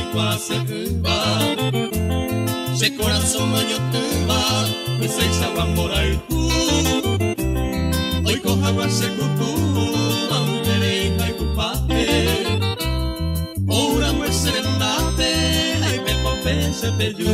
quase va. Se corazón yo te va, me se sabe morar tú. Hoy coja guarse cucú, mantereja y culpable. Ora muer serendate, ay me confese peyú.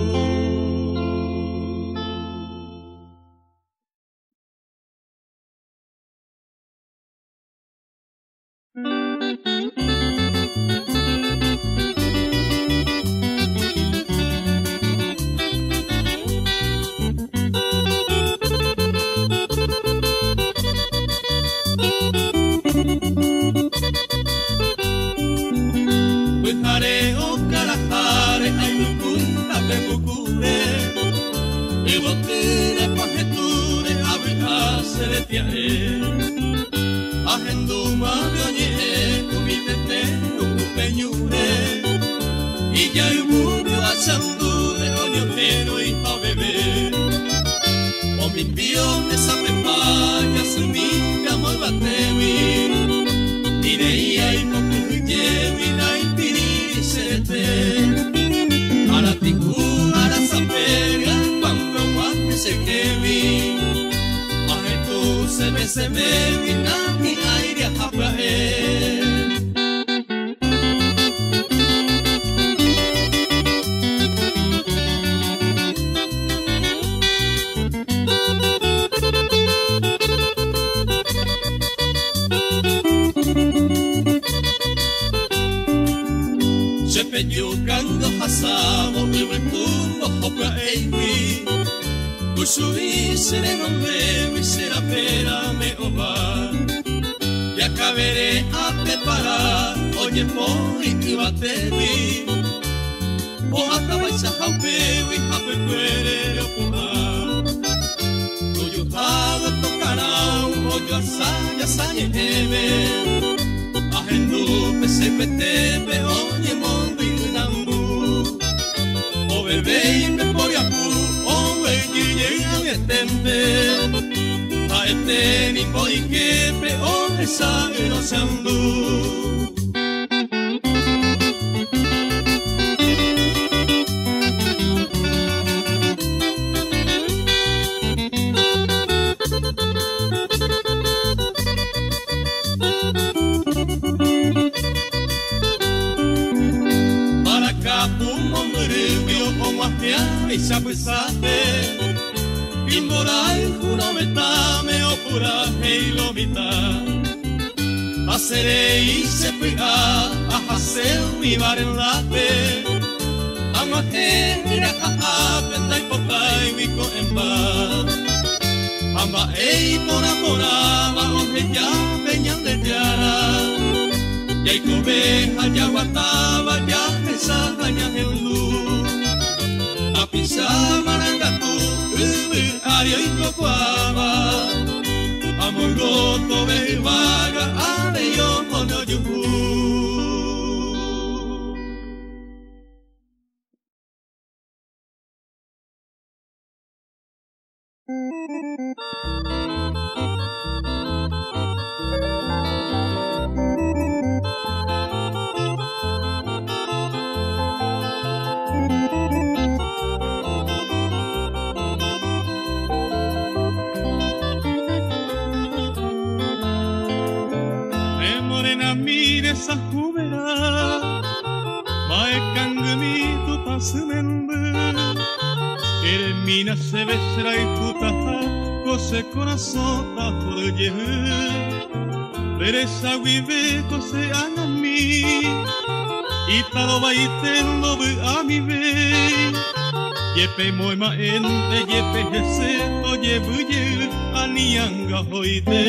Yepe moima ente yepe hese oye buye anianga hoite.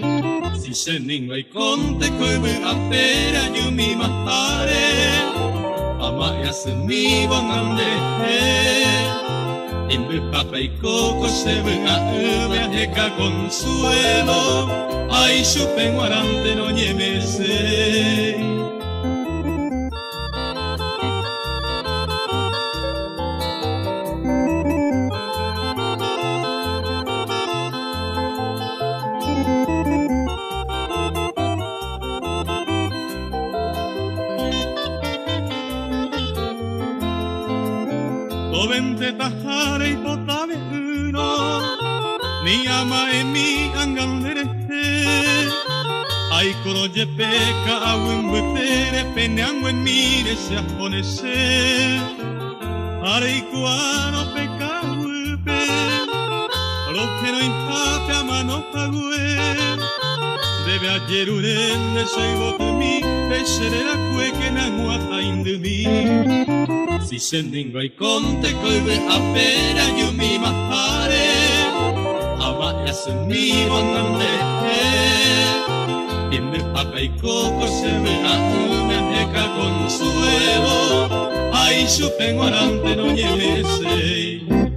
Si se ninga y conte koibu apera yumi matare. Ama yasumi wangande he. Imbe papa y coco se ven a eka consuelo. Ay chupen guarante no ñemese. vente tajare y potave uno, ni ama en mi angalere. Ay coroye peca agüen buetere, peneango en mire se aponese. Areikuano peca huepe, lo que no impape a mano pague. Debe ayer urende soy botumi, peserera cueque na guata indumi. Si sendingo y conte coibe a pera yo mi mahare, abaya se mi bonande. Tiene papa y coco se me me deja consuelo. Ay supe guarante no llevese.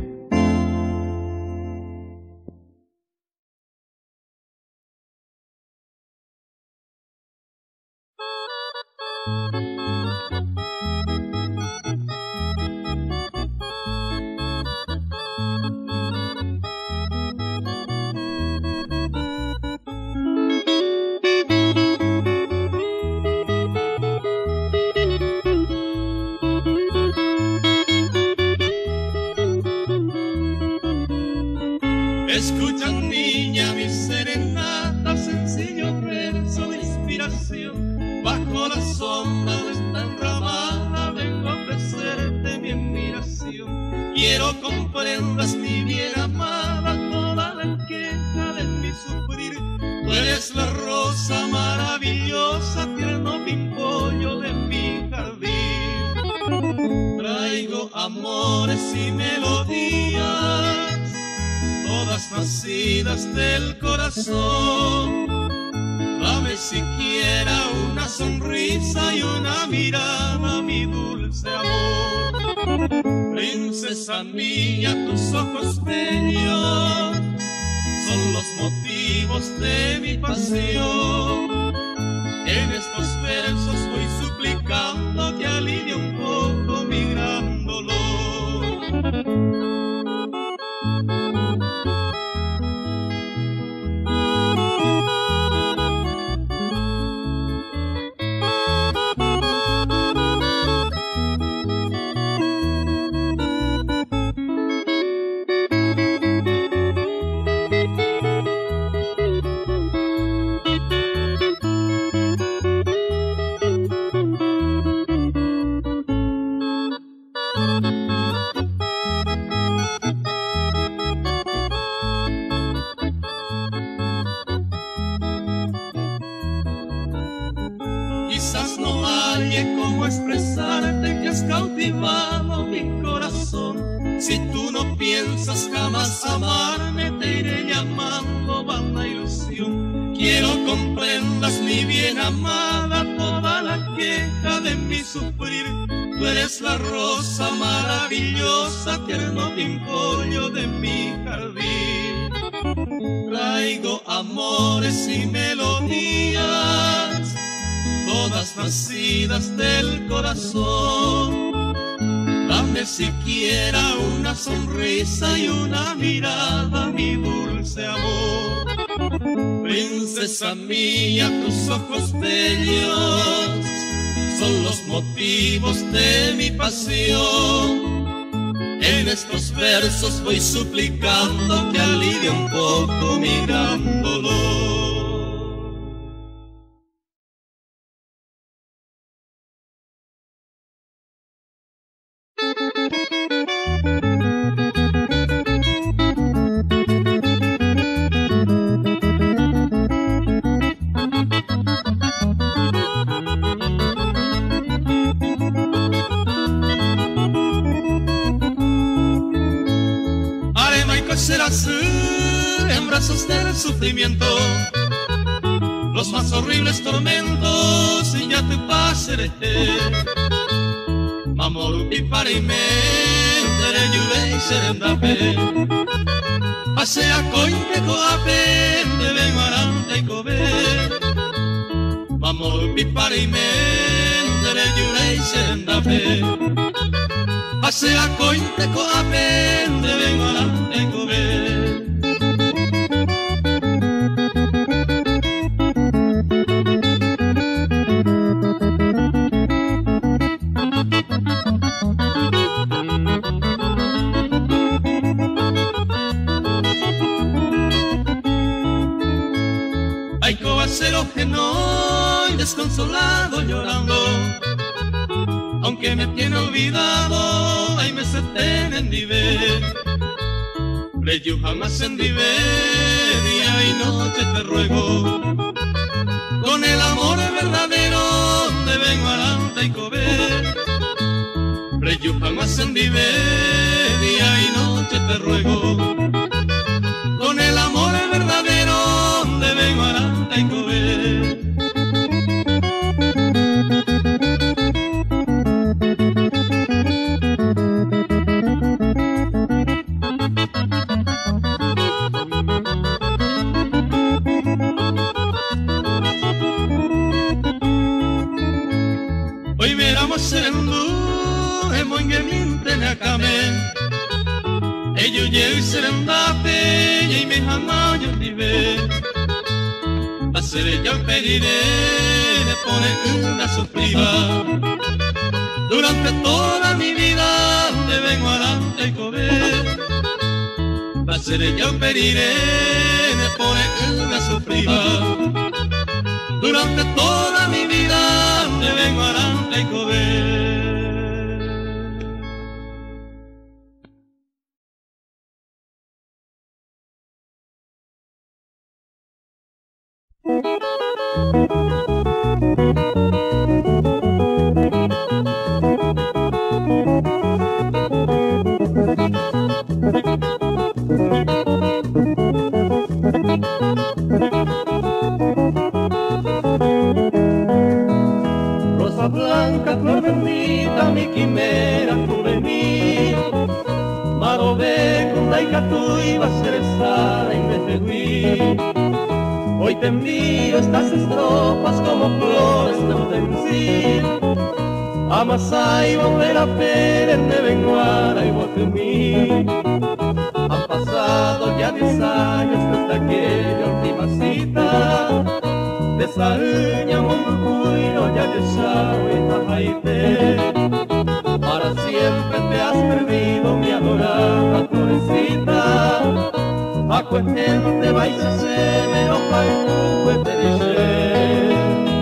Escucha niña mi serenata, sencillo verso de inspiración. Bajo la sombra de esta enramada vengo a ofrecerte mi admiración. Quiero comprendas mi bien amada toda la queja de mi sufrir. Tú eres la rosa maravillosa, tierno pimpollo de mi jardín. Traigo amores y melodías, todas nacidas del corazón. Dame siquiera una sonrisa y una mirada, mi dulce amor. Princesa mía, tus ojos bellos son los motivos de mi pasión. En estos versos voy suplicando que alivie un poco mi gran dolor. Quizás no haya cómo expresarte que has cautivado mi corazón. Si tú no piensas jamás amarme, te iré llamando vana ilusión. Quiero comprendas mi bien amada toda la queja de mi sufrir. Tú eres la rosa maravillosa, tierno pimpollo de mi jardín. Traigo amores y melodías, todas nacidas del corazón. Dame siquiera una sonrisa y una mirada, mi dulce amor. Princesa mía, tus ojos bellos son los motivos de mi pasión. En estos versos voy suplicando que alivie un poco mi gran dolor. Serás en brazos del sufrimiento los más horribles tormentos y ya te pasaré. Mamorupi para y tere yule y serendape pasea cointe coape de benmarante y cobe. Mamorupi para y tere yule y serendape pasea cointe coape de benmarante y cobe. pero que no, y desconsolado llorando, aunque me tiene olvidado, ay me se tienen viver. Yo jamás en viver, día y noche te ruego, con el amor verdadero de vengo aranta y cober. Yo jamás en viver, día y noche te ruego, con el amor verdadero de vengo aranta y cober. Hoy miramos serendo moingeminte na kame ello llevo serendate y me jamás yo vive va a ser yo pediré le pone una sufrida durante toda mi vida te vengo adelante y comer va a ser yo pediré le pone una sufrida durante toda mi vida te vengo adelante y comer. Rosa blanca, flor bendita, mi quimera, tú de mí. Marobe, kundaikatu, iba a ser esa y me fui. Hoy te envío estas estrofas como flores de un tencil. Amasai, volver perenne, venguara y mí. Han pasado ya 10 años desde aquella última cita. De Saña, Moncuyo, ya yo sabe, Tajaite. Para siempre te has perdido, mi adorada florecita. A gente vais a ser, me lo pago, te dice.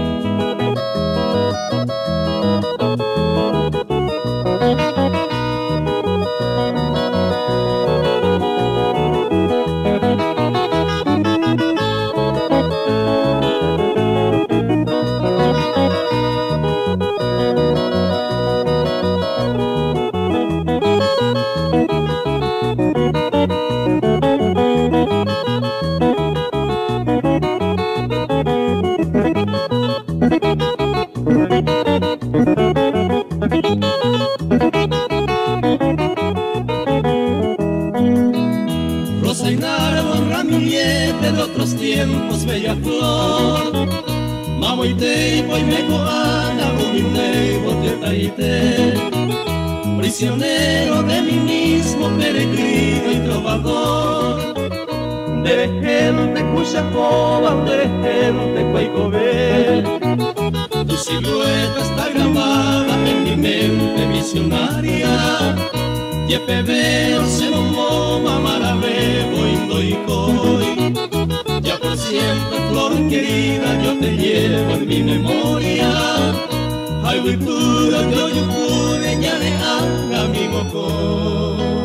Rosa y nardo, ramillete de otros tiempos, bella flor. Mamo y te voy me coana, rumine, botetaite. Prisionero de mí mismo, peregrino y trovador. De gente cuya joven, de gente cuaico ver. Tu silueta está grabada en mi mente visionaria. Yepebeo se lo mamarabebo indo y coy. Ya por siempre, flor querida, yo te llevo en mi memoria. Ay, huipura, yo pude, ya le haga mi moco.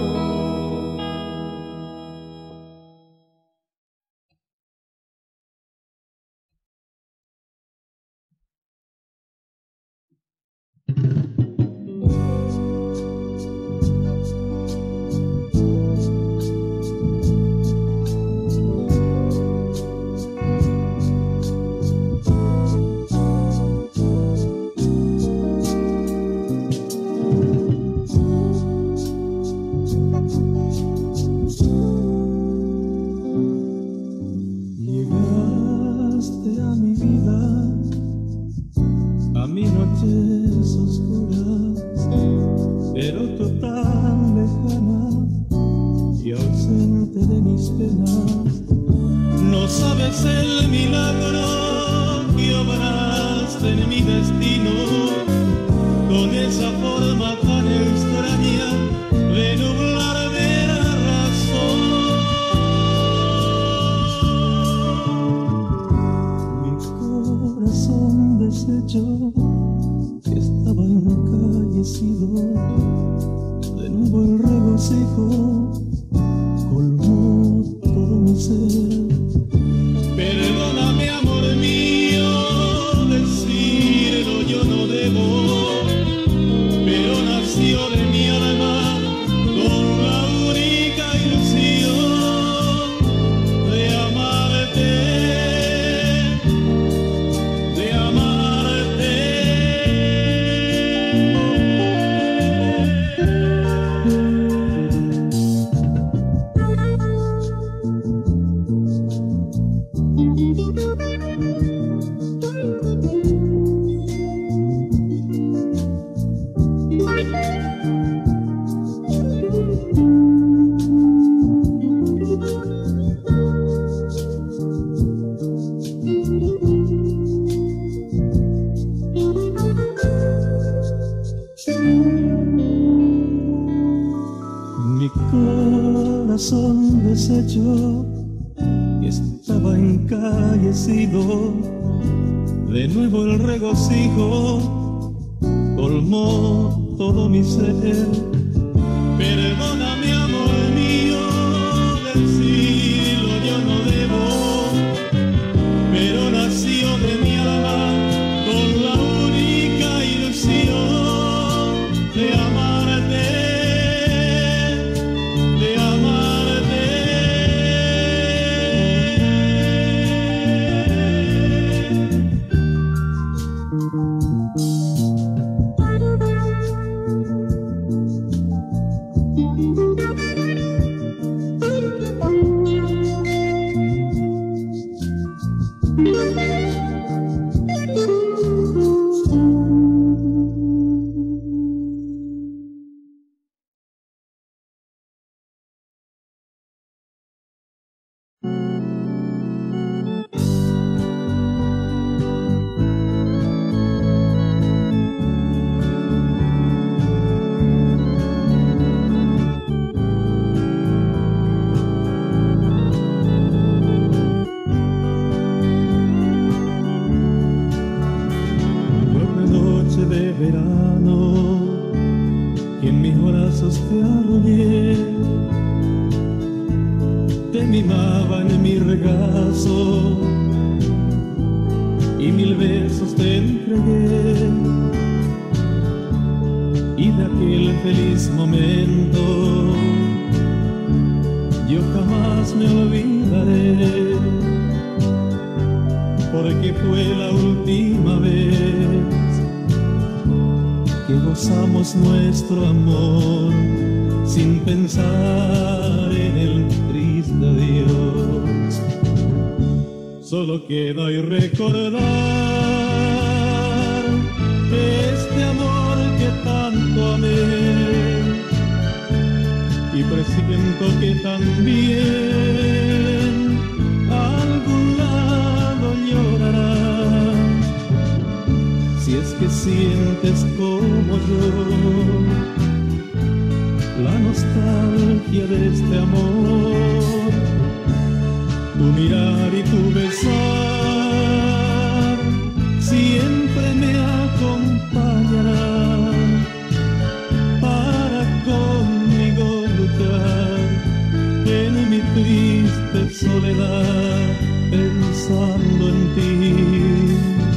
No sabes el milagro que obraste en mi destino, con esa forma tan extraña de nublar de la razón. enloquecido, de nuevo el regocijo colmó todo mi ser. Perdóname, amor mío, decirlo yo no debo, pero nació de mi alma con la única ilusión de amarte, de amarte. Mi corazón deshecho estaba encallecido, de nuevo el regocijo colmó todo mi ser. Perdóname, amor mío, decirlo yo no debo, pero nació de mi alma con la única ilusión de amarte, de amarte. De verano y en mis brazos te arrollé, te mimaba en mi regazo y 1000 besos te entregué, y de aquel feliz momento yo jamás me olvidaré, porque fue la última vez que gozamos nuestro amor sin pensar en el triste adiós. Solo queda hoy recordar este amor que tanto amé, y presiento que también a algún lado llorarás, si es que sientes como yo la nostalgia de este amor. Tu mirar y tu besar siempre me acompañarán para conmigo luchar en mi triste soledad pensando en ti.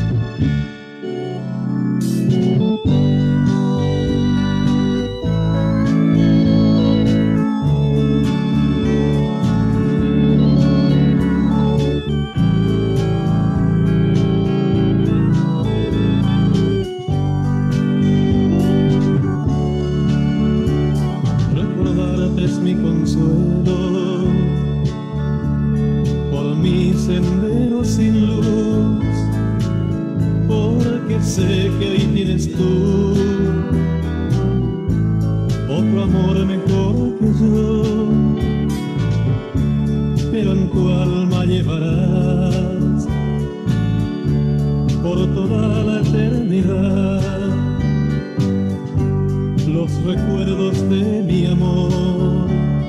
Sé que ahí tienes tú otro amor mejor que yo, pero en tu alma llevarás por toda la eternidad los recuerdos de mi amor,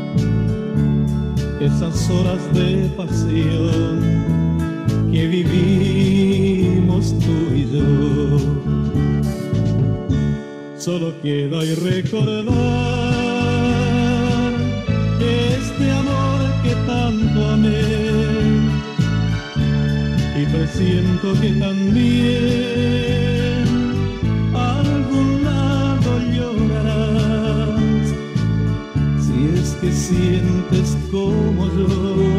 esas horas de pasión que vivimos tú y yo. Solo queda y recordar este amor que tanto amé, y presiento que también a algún lado llorarás, si es que sientes como yo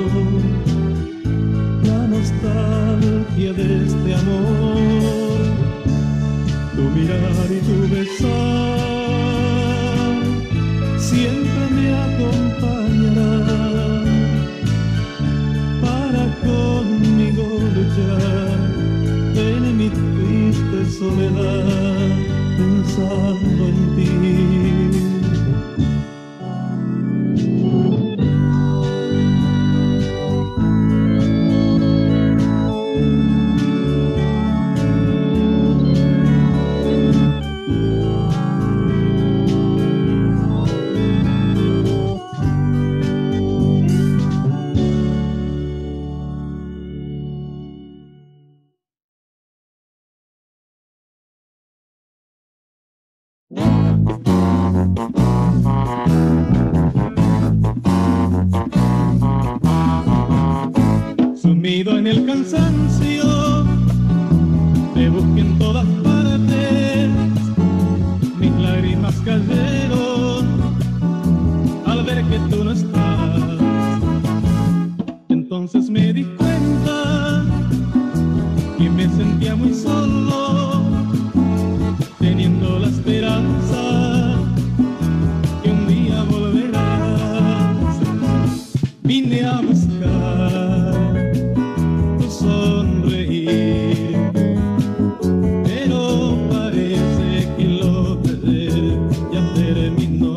la nostalgia de este amor. Tu mirar y tu besar siempre me acompañarán para conmigo luchar en mi triste soledad pensando en ti. Sumido en el cansancio, te busqué en todas partes, mis lágrimas cayeron al ver que tú no estás. Entonces me di cuenta que me sentía muy solo, teniendo la esperanza que un día volverás. Vine a buscar tu sonreír, pero parece que lo de ayer ya terminó.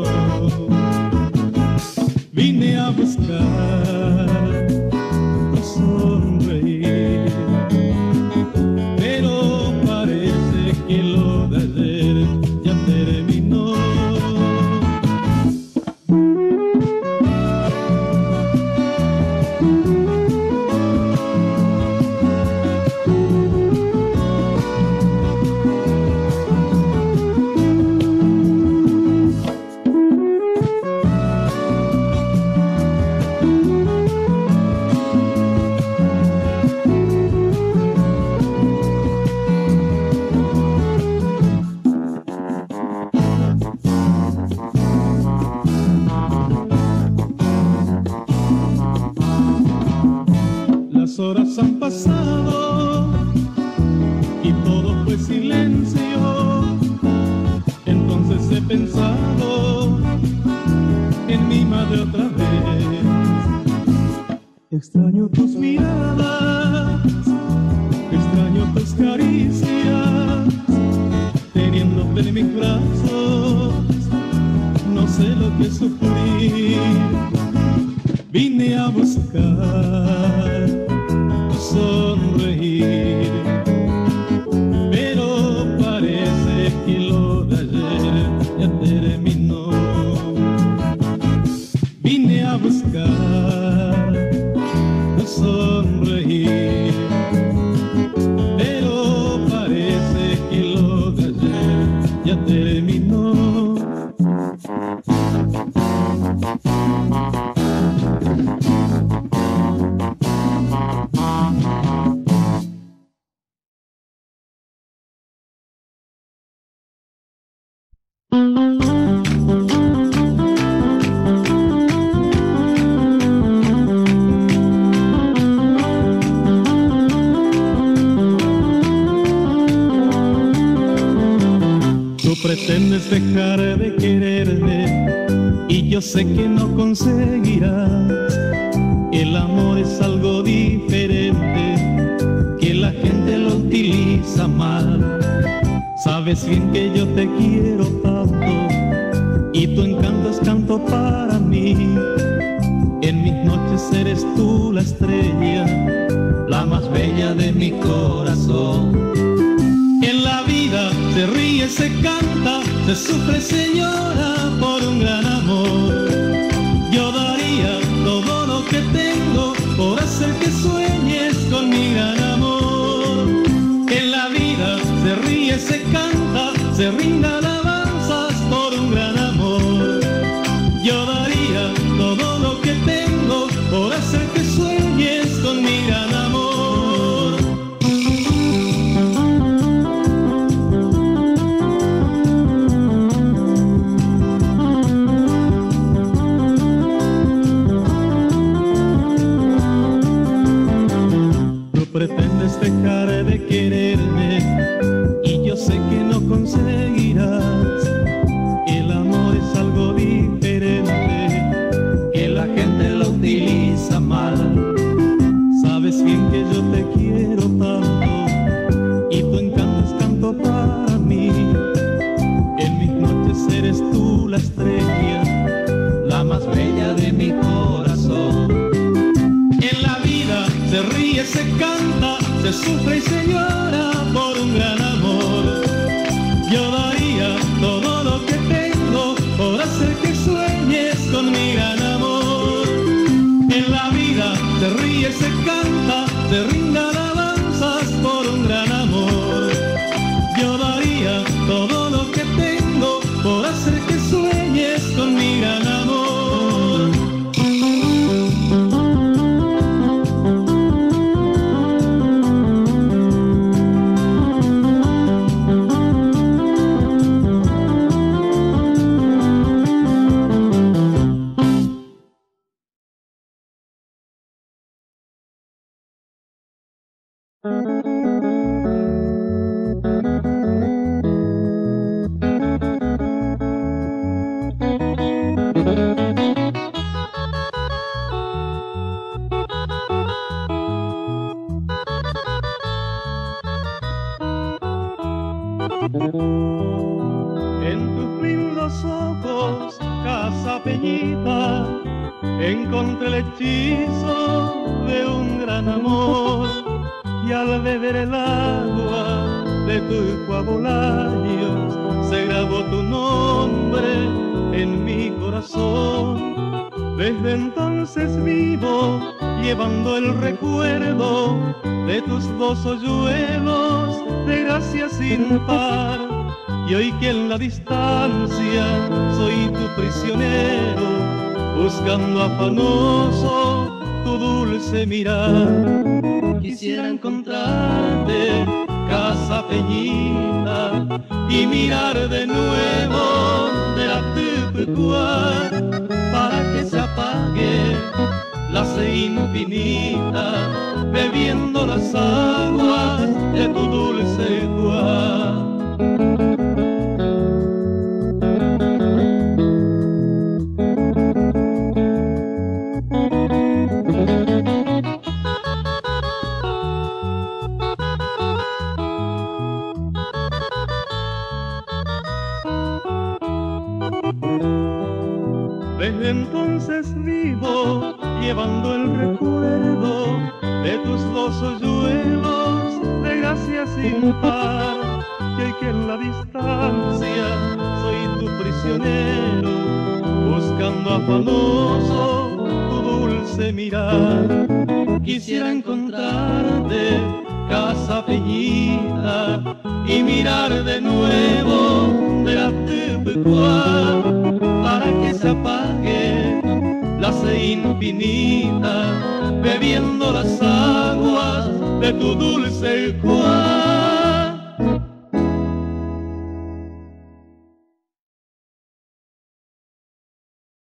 Vine a buscar tu sonreír, pero parece que lo de ayer ya terminó. Las horas han pasado y todo fue silencio. Entonces he pensado en mi madre otra vez. Extraño tus miradas, extraño tus caricias, teniéndote en mis brazos, no sé lo que sufrí. Vine a buscar tu sonreír, pero parece que lo de ayer ya terminó. Vine a buscar tu sonreír, pero parece que lo de ayer ya terminó. Tú pretendes dejar de quererme y yo sé que no conseguirás. El amor es algo diferente, que la gente lo utiliza mal. Sabes bien que yo te quiero tanto y tu encanto es canto para mí. En mis noches eres tú la estrella, la más bella de mi corazón. En la vida se ríe, se canta, se sufre, se llora por un gran amor. Yo daría todo lo que tengo por hacer que sueñes con mi gran amor. En la vida se ríe, se canta, se rinda alabanza eres tú la estrella, la más bella de mi corazón. En la vida se ríe, se canta, se sufre y se llora por un gran amor. Yo daría todo lo que tengo por hacer que sueñes con mi gran amor. En la vida se ríe, se canta, se rinde alabanzas por un gran amor. Yo daría todo lo que tengo por hacer que sueñes con mi gran amor. En tus lindos ojos, casa peñita, encontré el hechizo de un gran amor. Y al beber el agua de tu coagulación se grabó tu nombre en mi corazón. Desde entonces vivo llevando el recuerdo de tus dos hoyuelos de gracia sin par. Y hoy que en la distancia soy tu prisionero, buscando afanoso tu dulce mirar. Quisiera encontrarte, casa peñita, y mirar de nuevo de la Tupucuá, para que se apague la sed infinita, bebiendo las aguas de tu dulce Guá. Desde entonces vivo llevando el recuerdo de tus dos hoyuelos de gracia sin par. Y hoy que en la distancia soy tu prisionero, buscando afanoso tu dulce mirar. Quisiera encontrarte, casa peñita, y mirar de nuevo de la Tupucuá, para que se apague la sed infinita, bebiendo las aguas de tu dulce Guá.